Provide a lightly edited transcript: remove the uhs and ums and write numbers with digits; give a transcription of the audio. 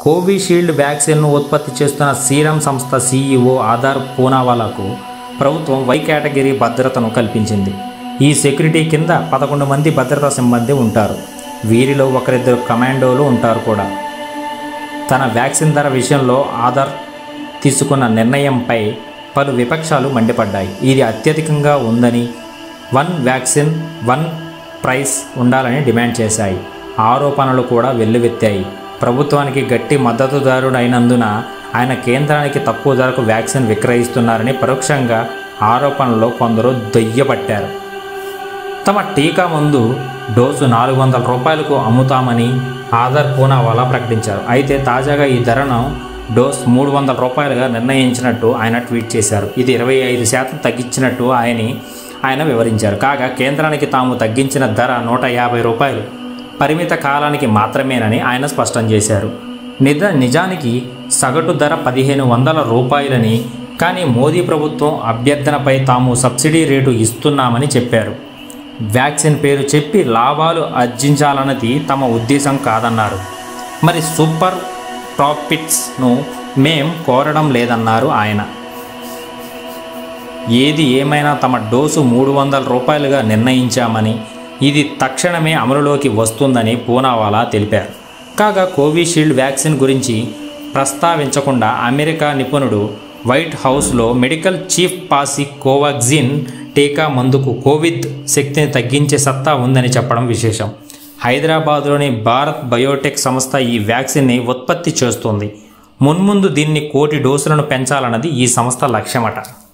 Covishield వ్యాక్సిన్ను ఉత్పత్తి చేస్తున్న serum సంస్థ సీఈఓ ఆధార్ పూనావాలాకు ప్రభుత్వం వై కేటగిరీ భద్రతను కల్పించింది. ఈ సెక్యూరిటీ కింద 11 మంది భద్రతా సిబ్బంది ఉంటారు. వీరిలో ఒకరిద్దరు కమాండోలు ఉంటారు కూడా. తన వ్యాక్సిన్ ధర విషయంలో ఆధార్ తీసుకున్న నిర్ణయంపై పలు విపక్షాలు మండిపడ్డాయి. ఇది అత్యధికంగా ఉందని, 1 వ్యాక్సిన్ 1 ప్రైస్ ఉండాలని డిమాండ్ చేశాయి. ఆరోపణలు కూడా వెల్లువెత్తాయి. ప్రభుత్వానికి గట్టి మద్దతుదారుడైనందున ఆయన కేంద్రానికి తక్కువ ధరకు వ్యాక్సిన్ విక్రయిస్తున్నారని పరోక్షంగా ఆరోపణలో కొందరు దుయ్యబట్టారు. తమ టీకా మందు డోసు 400 రూపాయలకు అమ్ముతామని ఆధార్ పూనావాలా ప్రకటించారు. అయితే తాజాగా ఈ ధరను డోస్ 300 రూపాయలుగా నిర్ణయించినట్టు ఆయన ట్వీట్ చేశారు. ఇది 25% తగ్గించినట్టు ఆయన వివరించారు. కాగా కేంద్రానికి తాము తగ్గించిన ధర 150 రూపాయలు పరిమిత కాలానికి మాత్రమేనని ఆయన స్పష్టం చేశారు. నిజానికి సగటు ధర 1500 రూపాయలని, కానీ మోదీ ప్రభుత్వం అభ్యర్థనపై తాము సబ్సిడీ రేటు ఇస్తున్నామని చెప్పారు. వ్యాక్సిన్ పేరు చెప్పి లాభాలు ఆర్జించాలన్నది తమ ఉద్దేశం కాదన్నారు. మరి సూపర్ ప్రాఫిట్స్ను మేం కోరడం లేదన్నారు ఆయన. ఏది ఏమైనా తమ డోసు 300 రూపాయలుగా నిర్ణయించామని, ఇది తక్షణమే అమలులోకి వస్తుందని పూనావాలా తెలిపారు. కాగా కోవిషీల్డ్ వ్యాక్సిన్ గురించి ప్రస్తావించకుండా అమెరికా నిపుణుడు వైట్ హౌస్లో మెడికల్ చీఫ్ పాసి కోవాక్సిన్ టీకా మందుకు కోవిడ్ శక్తిని తగ్గించే సత్తా ఉందని చెప్పడం విశేషం. హైదరాబాద్లోని భారత్ బయోటెక్ సంస్థ ఈ వ్యాక్సిన్ని ఉత్పత్తి చేస్తోంది. మున్ముందు దీన్ని 1 కోటి డోసులను పెంచాలన్నది ఈ సంస్థ లక్ష్యమట.